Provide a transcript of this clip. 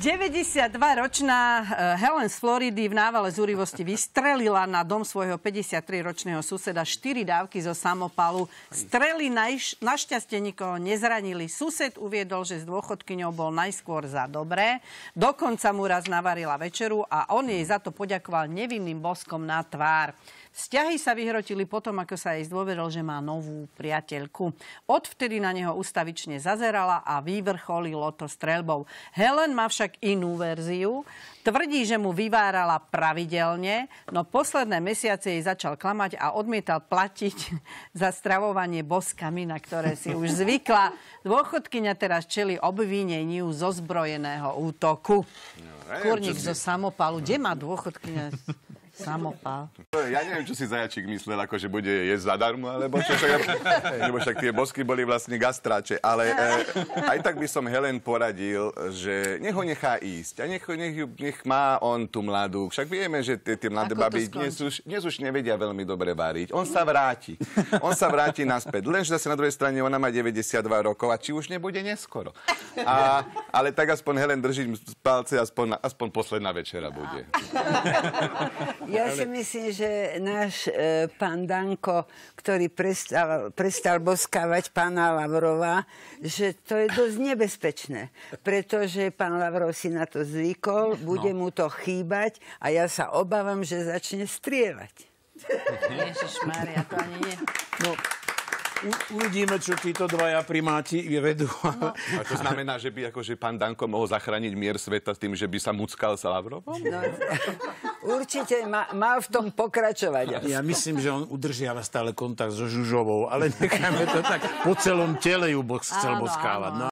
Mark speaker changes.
Speaker 1: 92-ročná Helen z Floridy v návale zúrivosti vystrelila na dom svojho 53-ročného suseda 4 dávky zo samopalu. Strely našťastie nikoho nezranili. Sused uviedol, že s dôchodkyňou bol najskôr za dobré. Dokonca mu raz navarila večeru a on jej za to poďakoval nevinným boskom na tvár. Vzťahy sa vyhrotili potom, ako sa jej zdôveril, že má novú priateľku. Odvtedy na neho ustavične zazerala a vyvrcholilo to streľbou. Helen má však inú verziu. Tvrdí, že mu vyvárala pravidelne, no posledné mesiace jej začal klamať a odmietal platiť za stravovanie boskami, na ktoré si už zvykla. Dôchodkyňa teraz čelí obvineniu zo zbrojeného útoku. Kurník zo samopalu. Kde má dôchodkyňa samopal?
Speaker 2: Ja neviem, čo si Zajačík myslel, ako že bude jesť zadarmo, alebo čo, lebo však tie bosky boli vlastne gastráče. Ale aj tak by som Helen poradil, že nech ho nechá ísť a nech má on tú mladú. Však vieme, že tie mladé baby dnes už nevedia veľmi dobre váriť. On sa vráti. On sa vráti naspäť. Lenže zase na druhej strane ona má 92 rokov a či už nebude neskoro. Ale tak aspoň Helen drží palce, aspoň posledná večera bude.
Speaker 3: Ja si myslím, že náš pán Danko, ktorý prestal boskávať pána Lavrova, že to je dosť nebezpečné, pretože pán Lavrov si na to zvykol, bude mu to chýbať a ja sa obávam, že začne strieľať.
Speaker 1: Ježišmária, to ani nie.
Speaker 4: No. Uvidíme, čo títo dvaja primáti vedú.
Speaker 2: No. A to znamená, že by akože pán Danko mohol zachrániť mier sveta s tým, že by sa muckal s Lavrovom?
Speaker 3: No, určite mal v tom pokračovať.
Speaker 4: Ja myslím, že on udržiava stále kontakt so Žužovou, ale necháme to tak. Po celom tele ju chcel boskávať. No.